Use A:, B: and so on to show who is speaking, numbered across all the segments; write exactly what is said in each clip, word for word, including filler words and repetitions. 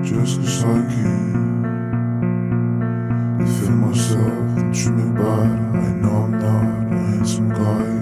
A: just cause I can. I feel myself, don't treat me bad. I know I'm not a handsome guy.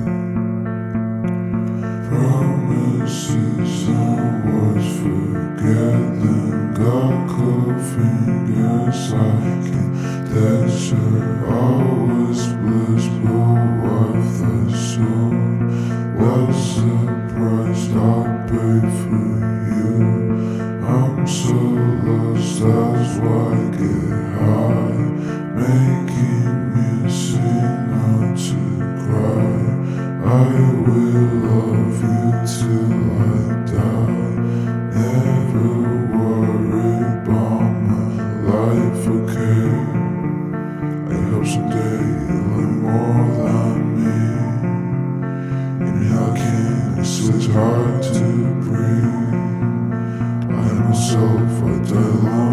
A: Promises and words, forget them. Got cold fingers, I can dance your hours bliss, but worth the soul. What's the price I pay for you? I'm so lost, that's why I get high, making me sing not to cry. I will love you till I die, never worry about my life, okay? I hope someday you'll learn more than me. You know I can't, it's so hard to breathe. I am myself, I die alone.